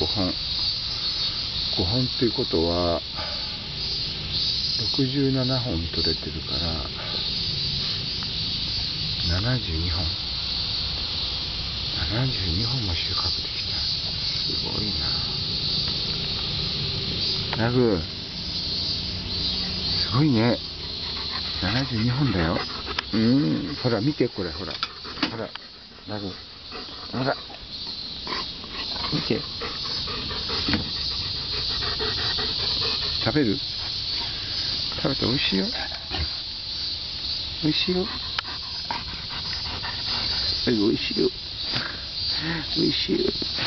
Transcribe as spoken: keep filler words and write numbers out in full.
ごほん。ごほんっていうことは、ろくじゅうななほん取れてるから、ななじゅうにほん。ななじゅうにほんも収穫できた。すごいな。ラグ、すごいね。ななじゅうにほんだよ。うーん、ほら見てこれ、ほら。ほら、ラグ。ほら。見て。食べる？食べて美味しいよ。美味しいよ。美味しいよ。美味しいよ。